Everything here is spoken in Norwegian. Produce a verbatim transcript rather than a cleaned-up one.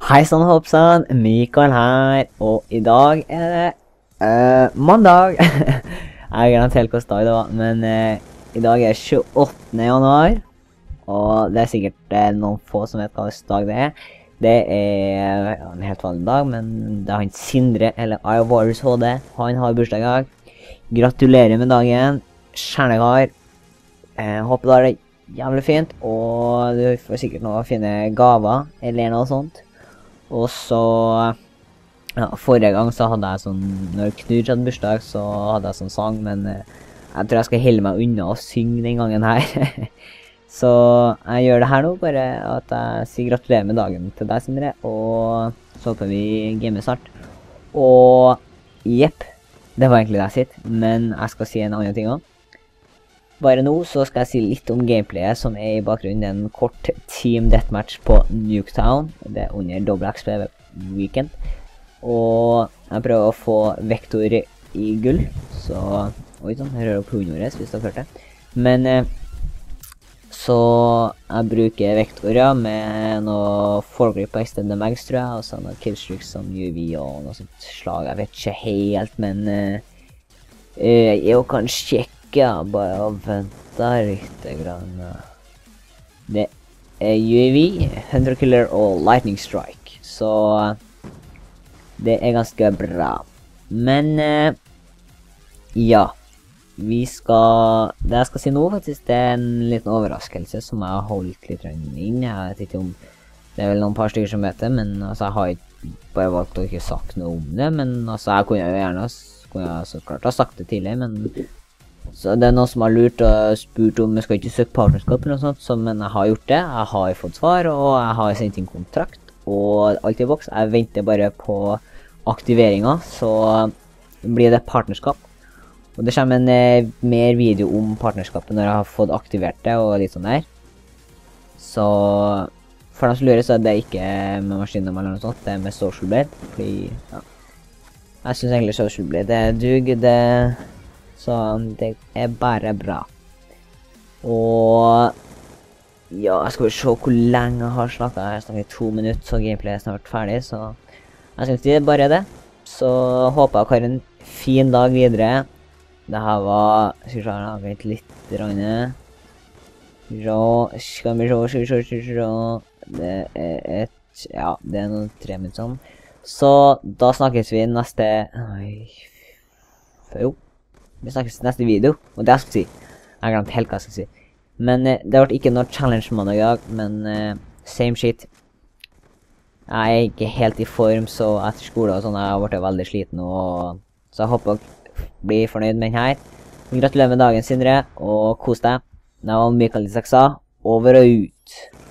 Hei sann hoppsann, Mikael her, og i dag er det uh, mandag. Jeg har glemt helt hvilken dag det var, men uh, i dag er tjueåttende januar, og det er sikkert uh, noen få som vet hva slags dag det er. Det er ja, en helt vanlig dag, men det er han Sindre, eller iWarriors H D, han har bursdag i dag. Gratulerer med dagen, stjernekar. Uh, håper det er det jævlig fint, og du får sikkert noen fine gaver, eller noe sånt. Og så, ja, forrige gang så hadde jeg sånn, når Knut hadde bursdag, så hadde jeg sånn sang, men uh, jeg tror jeg skal helle meg unna å synge den gangen her. Så jeg gjør det her nå, bare at jeg sier gratulerer med dagen til deg, Sindre, og så håper vi gamer snart. Og, jepp, det var egentlig det jeg sier, men jeg skal si en annen ting også. Bare nå så skal jeg si litt om gameplayet som er i bakgrunnen. Det er en kort Team Deathmatch på Nuketown. Det er under Double X P Weekend. Og jeg prøver å få Vektor i gull. Så, oi sånn, jeg rører opp hunden vår hvis du har hørt det. Men, eh, så jeg bruker Vektor ja, med noe foregrip på Extended Mags, tror jeg. Og så noe killstreaks som U V og noe sånt slag. Jeg vet ikke helt, men eh, eh, jeg kan sjekke. Ja, bare vente litt grann. Det er U V, Hunter Killer og Lightning Strike, så det er ganske bra. Men ja, vi skal, det jeg skal si nå faktisk, det er en liten overraskelse som jeg har holdt litt inn. Jeg vet ikke om, det er vel noen par stykker som vet det, men altså, jeg har ikke bare valgt å ikke sagt noe om det, men altså, jeg kunne jo gjerne, kunne jeg så klart ha sagt det tidligere, men så det er noen som har lurt og spurt om jeg skal ikke søke partnerskap eller noe sånt, så, men jeg har gjort det, jeg har fått svar, og jeg har sendt inn kontrakt, og alt i boks. Jeg venter bare på aktiveringen, så blir det partnerskap. Og det kommer en eh, mer video om partnerskapet når jeg har fått aktivert det, og litt sånn der. Så for dem som lurer, så er det ikke med maskinen eller noe sånt, det er med Social Blade, fordi, ja. Jeg synes egentlig Social Blade, det duger, det... Så det er bare bra. Og ja, jeg skal vel se hvor lenge jeg har snakket. Jeg har snakket i to minutter, så gameplayet er snart ferdig. Så jeg synes det er bare det. Så håper jeg har en fin dag videre. Det her var, skal vi se, jeg har vent litt rane. Skal vi se, skal vi se, skal vi se. Det er et, ja, det er noen tre minutter sånn. Så da snakkes vi neste, oi, jo. Vi snakkes i neste video, og det jeg skal si. Jeg har glemt helt hva jeg skal si. Men eh, det har vært ikke noe challenge-mandag i dag, men eh, same shit. Jeg er ikke helt i form, så etter skole og sånn, jeg har vært veldig sliten, og så jeg håper dere blir fornøyd med den her. Gratulerer med dagen, Sindre, og kos deg. Det var Mikael Isaksa, over og ut.